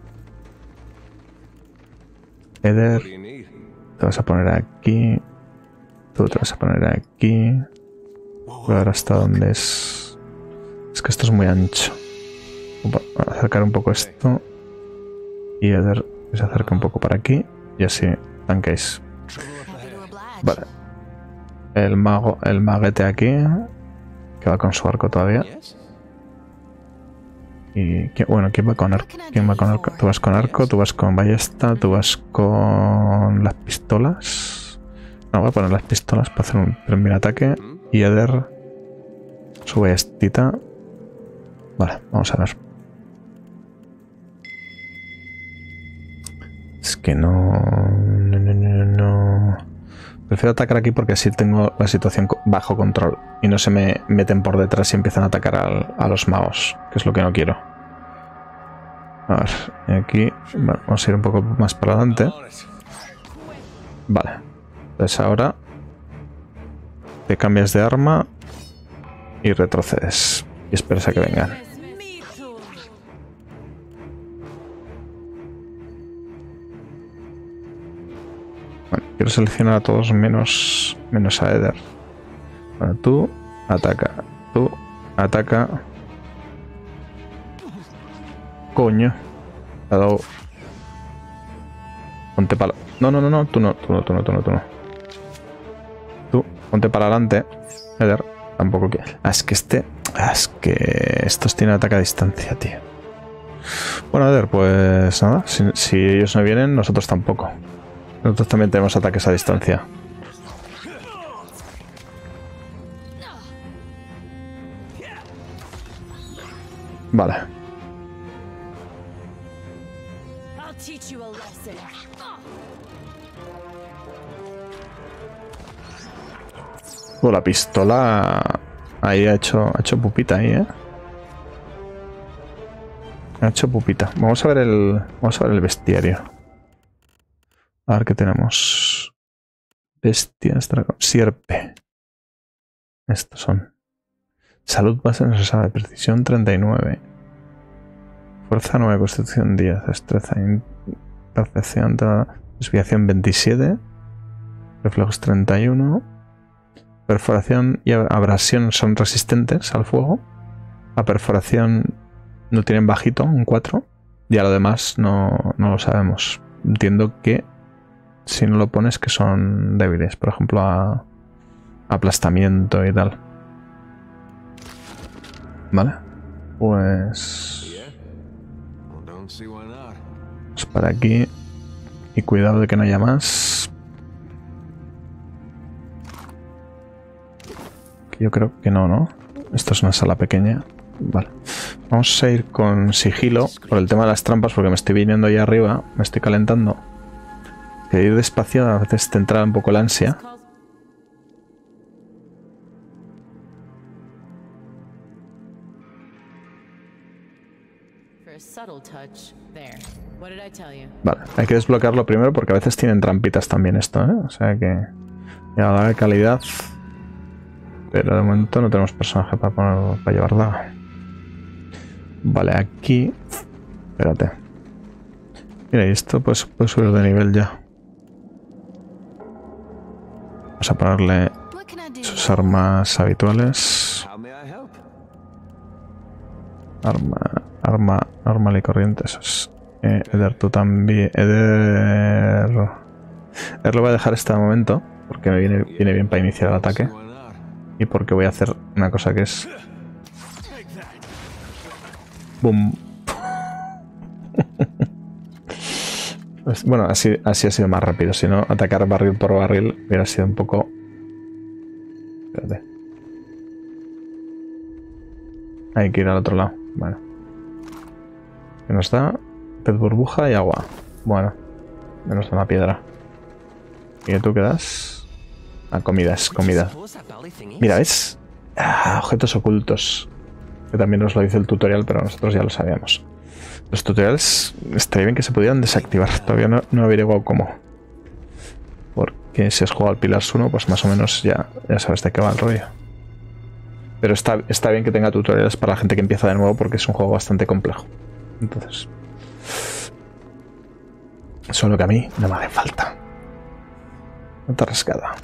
Eder. Te vas a poner aquí. Tú te vas a poner aquí. Voy a ver hasta dónde es. Es que esto es muy ancho. Voy a acercar un poco esto. Y Eder se acerca un poco para aquí. Y así tanquéis. Vale. El mago, el maguete aquí. Que va con su arco todavía. Y bueno, ¿quién va con arco? ¿Quién va con arco? Tú vas con arco, tú vas con ballesta, tú vas con las pistolas. No, voy a poner las pistolas para hacer un primer ataque. Y Eder su ballestita. Vale, vamos a ver. Es que no... No, no, no, no. Prefiero atacar aquí porque así tengo la situación bajo control y no se me meten por detrás y empiezan a atacar al, a los magos, que es lo que no quiero. A ver, y aquí bueno, vamos a ir un poco más para adelante. Vale, entonces ahora te cambias de arma y retrocedes y esperas a que vengan. Bueno, quiero seleccionar a todos menos, menos a Eder. Bueno, tú ataca, tú ataca. Coño. Ha dado... Ponte para... No, no, no, no, tú no, tú no, tú no, tú no, tú no. Tú, ponte para adelante. Eder, tampoco quiere. Ah, es que este... Ah, es que estos tienen ataque a distancia, tío. Bueno, Eder, pues nada. Si, si ellos no vienen, nosotros tampoco. Nosotros también tenemos ataques a distancia. Vale. Oh, la pistola ahí ha hecho, ha hecho pupita ahí, ¿eh? Ha hecho pupita. Vamos a ver el, vamos a ver el bestiario. A ver qué tenemos. Bestias, dragón, sierpe. Estos son. Salud base no se sabe. Precisión treinta y nueve. Fuerza nueve, constitución diez. Destreza, percepción, desviación veintisiete. Reflejos treinta y uno. Perforación y abrasión son resistentes al fuego. La perforación no tienen bajito, un cuatro. Y a lo demás no, no lo sabemos. Entiendo que si no lo pones que son débiles. Por ejemplo a aplastamiento y tal. Vale. Pues... pues para aquí. Y cuidado de que no haya más. Yo creo que no, ¿no? Esto es una sala pequeña. Vale. Vamos a ir con sigilo por el tema de las trampas porque me estoy viniendo ahí arriba. Me estoy calentando. Que ir despacio a veces te entra un poco la ansia. Vale, hay que desbloquearlo primero porque a veces tienen trampitas también esto, ¿eh? O sea que... ya da de calidad. Pero de momento no tenemos personaje para, poner, para llevar daga. Vale, aquí... espérate. Mira, y esto pues puede subir de nivel ya. Vamos a ponerle sus armas habituales. Arma... Arma... Normal y corriente, eso es. Eh, Eder, tú también. Eder... Eder lo voy a dejar este momento porque me viene, viene bien para iniciar el ataque. Y porque voy a hacer una cosa que es... ¡Bum! Pues, bueno, así, así ha sido más rápido. Si no, atacar barril por barril hubiera sido un poco... espérate. Hay que ir al otro lado. Bueno. ¿Qué nos da? Pez burbuja y agua. Bueno. Menos de una piedra. ¿Y tú qué das? Ah, comida, es comida. Mira, ¿ves? Ah, objetos ocultos. Que también nos lo dice el tutorial, pero nosotros ya lo sabíamos. Los tutoriales estaría bien que se pudieran desactivar. Todavía no, no he averiguado cómo. Porque si has jugado al Pillars uno, pues más o menos ya, ya sabes de qué va el rollo. Pero está, está bien que tenga tutoriales para la gente que empieza de nuevo porque es un juego bastante complejo. Entonces... solo que a mí no me hace falta. No te rascada.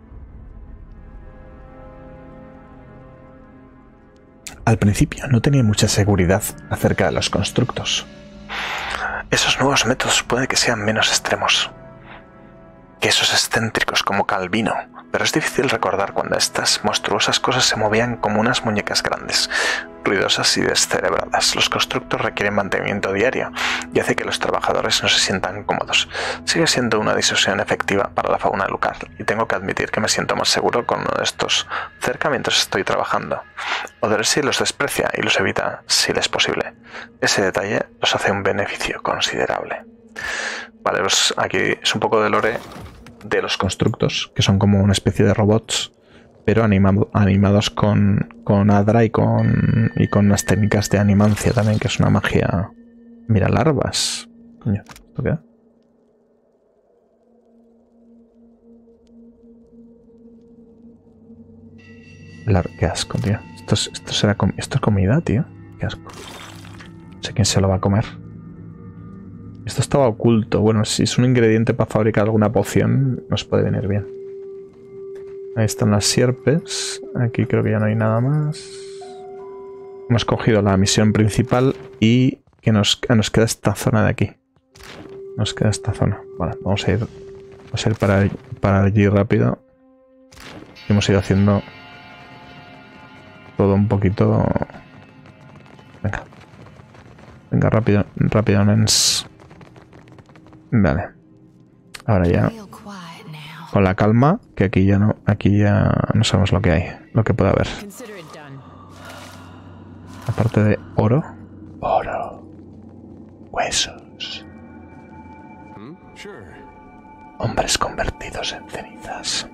Al principio no tenía mucha seguridad acerca de los constructos. Esos nuevos métodos puede que sean menos extremos que esos excéntricos como Calvino, pero es difícil recordar cuando estas monstruosas cosas se movían como unas muñecas grandes, ruidosas y descerebradas. Los constructos requieren mantenimiento diario y hace que los trabajadores no se sientan cómodos. Sigue siendo una disuasión efectiva para la fauna local y tengo que admitir que me siento más seguro con uno de estos cerca mientras estoy trabajando. Odersi los desprecia y los evita si le es posible. Ese detalle los hace un beneficio considerable. Vale, pues aquí es un poco de lore de los constructos, que son como una especie de robots, pero animado, animados con, con Adra y con, y con unas técnicas de animancia también, que es una magia... Mira, larvas. Coño, ¿esto qué? Lar qué asco, tío. Esto es, esto, será com esto es comida, tío. Qué asco. No sé quién se lo va a comer. Esto estaba oculto. Bueno, si es un ingrediente para fabricar alguna poción, nos puede venir bien. Ahí están las sierpes. Aquí creo que ya no hay nada más. Hemos cogido la misión principal y que nos, nos queda esta zona de aquí. Nos queda esta zona. Vale, vamos a ir, vamos a ir para, para allí rápido. Hemos ido haciendo todo un poquito... Venga. Venga, rápido, rápidamente. Vale. Ahora ya. Con la calma, que aquí ya no, aquí ya no sabemos lo que hay, lo que puede haber. Aparte de oro. Oro. Huesos. Hombres convertidos en cenizas.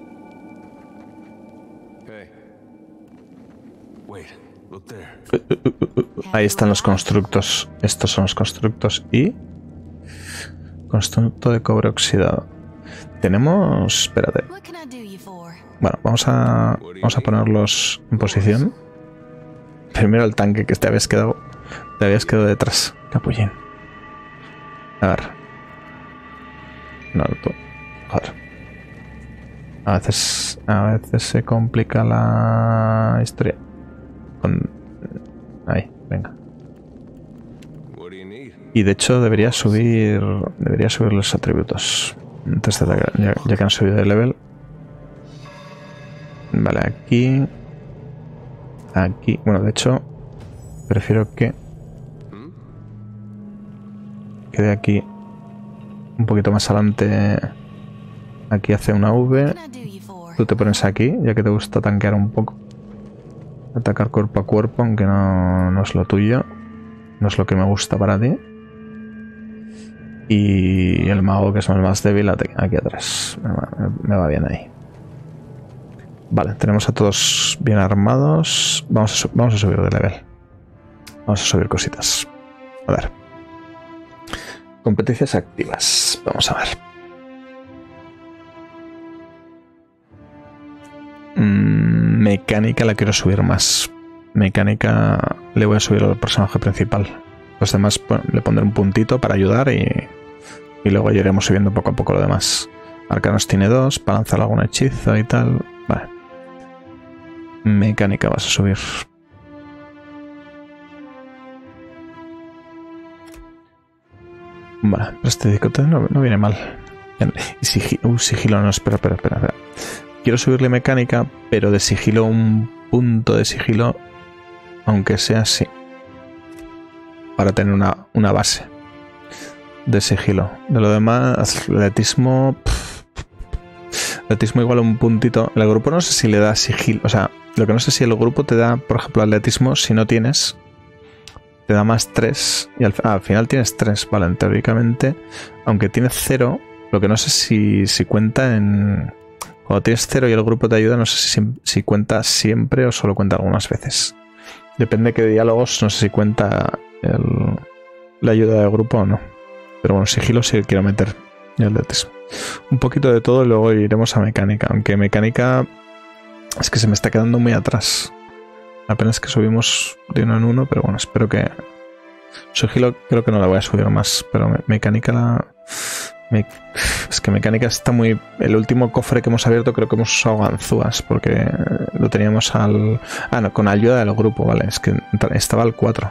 Ahí están los constructos. Estos son los constructos y... constructo de cobre oxidado. Tenemos... espérate. Bueno, vamos a... vamos a ponerlos en posición. Primero el tanque, que te habías quedado... te habías quedado detrás. Capullín. A ver. No, tú. Joder. A veces, a veces se complica la historia. Con... Ahí, venga. Y de hecho debería subir, debería subir los atributos. Antes de atacar, ya, ya que han subido de level. Vale, aquí. Aquí. Bueno, de hecho, prefiero que quede aquí un poquito más adelante. Aquí hace una V. Tú te pones aquí, ya que te gusta tanquear un poco. Atacar cuerpo a cuerpo, aunque no, no es lo tuyo. No es lo que me gusta para ti. Y el mago, que es el más débil, aquí atrás. Me, me va bien ahí. Vale, tenemos a todos bien armados. Vamos a, vamos a subir de level. Vamos a subir cositas. A ver. Competencias activas. Vamos a ver. Mm, mecánica la quiero subir más. Mecánica le voy a subir al personaje principal. Los demás, bueno, le pondré un puntito para ayudar y, y luego ya iremos subiendo poco a poco lo demás. Arcanos tiene dos, para lanzar algún hechizo y tal. Vale. Mecánica vas a subir. Vale, prestidigitote no, no viene mal. Y sigilo, uh, sigilo no, espera, espera, espera, espera. Quiero subirle mecánica, pero de sigilo un punto de sigilo, aunque sea así. Para tener una, una base de sigilo. De lo demás, atletismo... Pff, atletismo igual un puntito. El grupo no sé si le da sigilo. O sea, lo que no sé si el grupo te da, por ejemplo, atletismo, si no tienes, te da más tres. Y al, ah, al final tienes tres. Vale, teóricamente, aunque tienes cero, lo que no sé si, si cuenta en... Cuando tienes cero y el grupo te ayuda, no sé si, si cuenta siempre o solo cuenta algunas veces. Depende de qué diálogos, no sé si cuenta el, la ayuda del grupo o no. Pero bueno, sigilo sí que quiero meter. Y atletismo. Un poquito de todo y luego iremos a mecánica. Aunque mecánica es que se me está quedando muy atrás. Apenas que subimos de uno en uno, pero bueno, espero que... Sigilo creo que no la voy a subir más, pero me, mecánica la... Me... Es que mecánica está muy... El último cofre que hemos abierto creo que hemos usado ganzúas, porque lo teníamos al... Ah, no, con ayuda del grupo, vale, es que estaba al cuatro.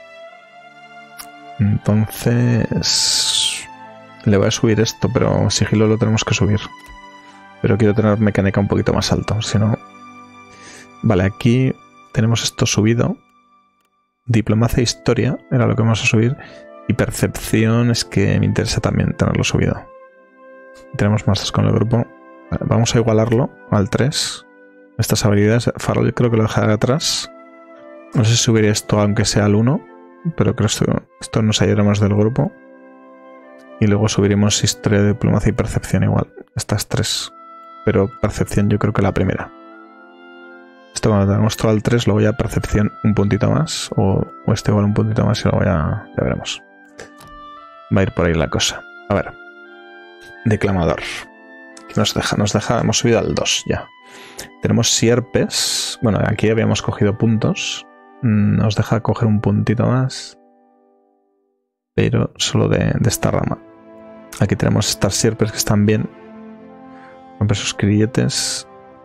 Entonces... Le voy a subir esto, pero sigilo lo tenemos que subir. Pero quiero tener mecánica un poquito más alto, si no... Vale, aquí tenemos esto subido. Diplomacia e historia era lo que vamos a subir. Y percepción es que me interesa también tenerlo subido. Tenemos más dos con el grupo. Vale, vamos a igualarlo al tres. Estas habilidades. Farol yo creo que lo dejaré atrás. No sé si subiría esto aunque sea al uno. Pero creo que esto, esto nos ayudará más del grupo. Y luego subiremos historia, diplomacia y percepción igual. Estas tres. Pero percepción yo creo que la primera. Esto cuando tenemos todo al tres, luego ya percepción un puntito más. O, o este igual un puntito más y luego ya, ya veremos. Va a ir por ahí la cosa. A ver. Declamador. ¿Qué nos deja? Nos deja... Hemos subido al dos ya. Tenemos sierpes. Bueno, aquí habíamos cogido puntos. Nos deja coger un puntito más. Pero solo de, de esta rama. Aquí tenemos estas sierpes que están bien. Rompe sus grilletes.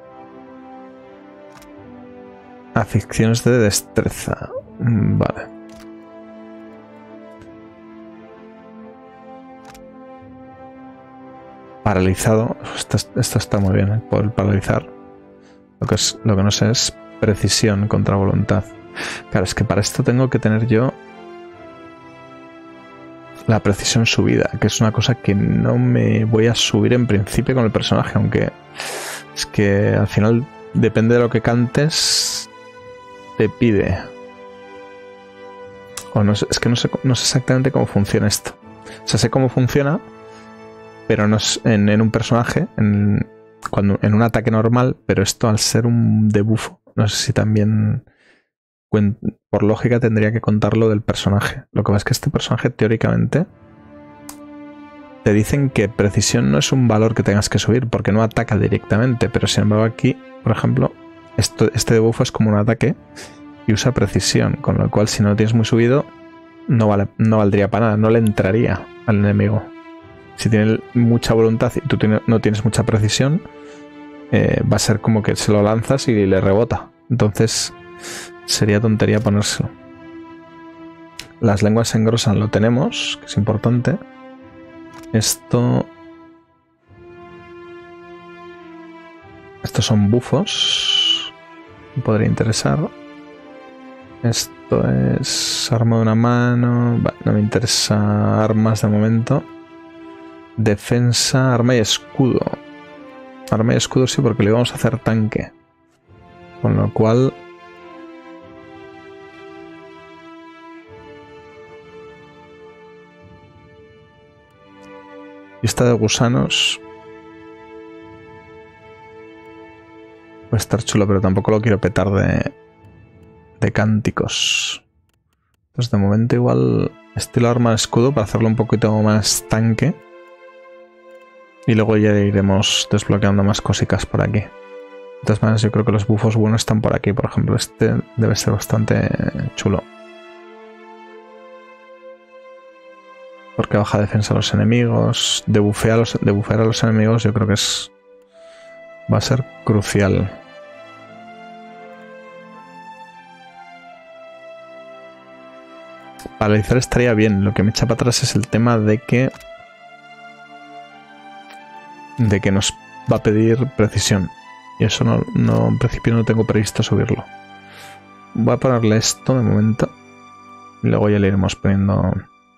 Aficiones de destreza. Vale. Paralizado. Esta, esta está muy bien, ¿eh? Por paralizar. Lo que, es, lo que no sé es precisión contra voluntad. Claro, es que para esto tengo que tener yo la precisión subida, que es una cosa que no me voy a subir en principio con el personaje, aunque es que al final depende de lo que cantes, te pide. O no sé, es que no sé, no sé exactamente cómo funciona esto. O sea, sé cómo funciona, pero no es en, en un personaje, en, cuando, en un ataque normal, pero esto al ser un debufo, no sé si también... Por lógica tendría que contarlo del personaje. Lo que pasa es que este personaje teóricamente te dicen que precisión no es un valor que tengas que subir porque no ataca directamente, pero sin embargo aquí, por ejemplo, esto, este debuffo es como un ataque y usa precisión, con lo cual si no lo tienes muy subido no, vale, no valdría para nada, no le entraría al enemigo. Si tiene mucha voluntad y tú tiene, no tienes mucha precisión, eh, va a ser como que se lo lanzas y le rebota. Entonces sería tontería ponérselo. Las lenguas se engrosan, lo tenemos, que es importante. Esto... Estos son bufos. Me podría interesar. Esto es arma de una mano. Vale, no me interesa armas de momento. Defensa, arma y escudo. Arma y escudo sí, porque le vamos a hacer tanque. Con lo cual... Y esta de gusanos... Puede estar chulo, pero tampoco lo quiero petar de... de cánticos. Entonces de momento igual estilo arma escudo para hacerlo un poquito más tanque. Y luego ya iremos desbloqueando más cositas por aquí. De todas maneras yo creo que los bufos buenos están por aquí. Por ejemplo, este debe ser bastante chulo. Porque baja defensa a los enemigos. Debufear a los, debufear a los enemigos yo creo que es... va a ser crucial. Paralizar estaría bien. Lo que me echa para atrás es el tema de que... de que nos va a pedir precisión. Y eso no, no en principio no tengo previsto subirlo. Voy a ponerle esto de momento. Y luego ya le iremos poniendo...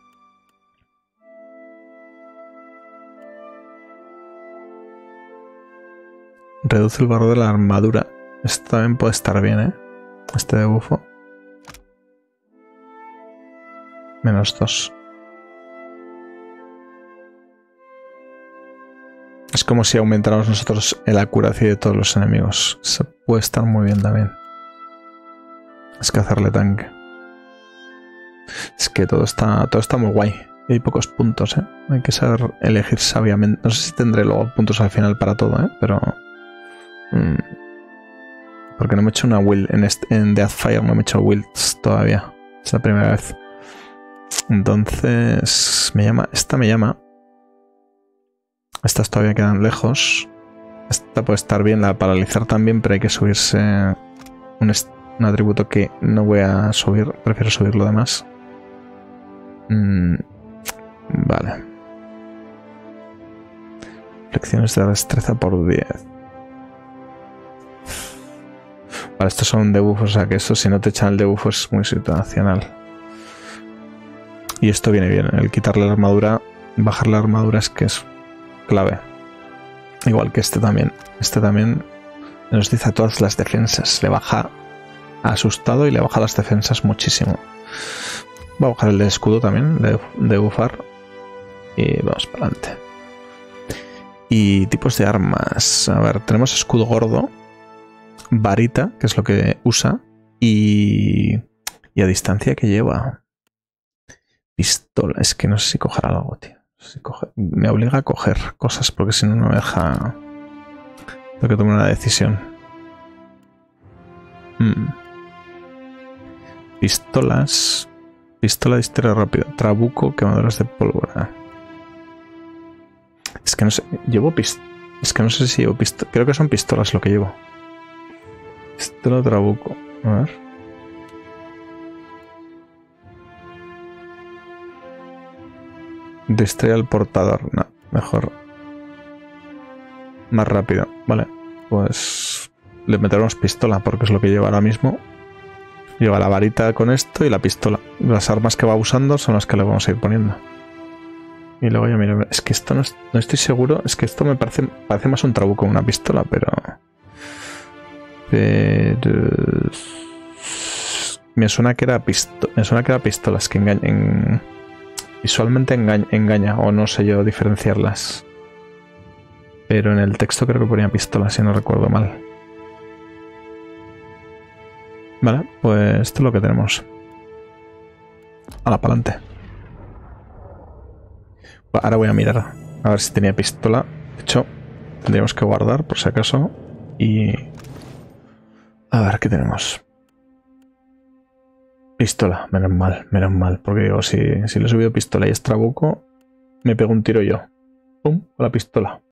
Reduce el valor de la armadura. Esto también puede estar bien, ¿eh? Este de bufo. Menos dos. Es como si aumentáramos nosotros el accuracy de todos los enemigos. Se puede estar muy bien también. Es que hacerle tanque. Es que todo está, todo está muy guay. Y hay pocos puntos, ¿eh? Hay que saber elegir sabiamente. No sé si tendré luego puntos al final para todo, ¿eh? Pero... Mmm, porque no me he hecho una build. En, este, en Deathfire no me he hecho builds todavía. Es la primera vez. Entonces... Me llama... Esta me llama... Estas todavía quedan lejos. Esta puede estar bien, la de paralizar también, pero hay que subirse un, un atributo que no voy a subir. Prefiero subirlo de más. Mm, vale. Flecciones de destreza por diez. Vale, estos son debuffos, o sea que eso si no te echan el debuffo es muy situacional. Y esto viene bien, el quitarle la armadura, bajar la armadura es que es clave. Igual que este también. Este también nos dice a todas las defensas. Le baja asustado y le baja las defensas muchísimo. Voy a bajar el de escudo también, de, de bufar. Y vamos para adelante. Y tipos de armas. A ver, tenemos escudo gordo. Varita, que es lo que usa. Y, y a distancia que lleva. Pistola. Es que no sé si coger algo, tío. Si coge, me obliga a coger cosas porque si no, no me deja. Tengo que tomar una decisión. Hmm. Pistolas. Pistola de disparo rápido. Trabuco, quemadoras de pólvora. Es que no sé. Llevo pistolas. Es que no sé si llevo pistolas. Creo que son pistolas lo que llevo. Pistola, trabuco. A ver. Distrae al portador. No, mejor. Más rápido. Vale. Pues le meteremos pistola porque es lo que lleva ahora mismo. Lleva la varita con esto y la pistola. Las armas que va usando son las que le vamos a ir poniendo. Y luego ya mira. Es que esto no, es, no estoy seguro. Es que esto me parece, parece más un trabuco que una pistola, pero... Pero... Me suena que era pistola. Me suena que era pistolas que engañan... Visualmente engaña, engaña, o no sé yo diferenciarlas. Pero en el texto creo que ponía pistola, si no recuerdo mal. Vale, pues esto es lo que tenemos. Ahora, para adelante. Ahora voy a mirar a ver si tenía pistola. De hecho, tendríamos que guardar por si acaso. Y... a ver, ¿qué tenemos? Pistola, menos mal, menos mal. Porque digo, si, si le he subido pistola y es trabuco, me pego un tiro yo. Pum, con la pistola.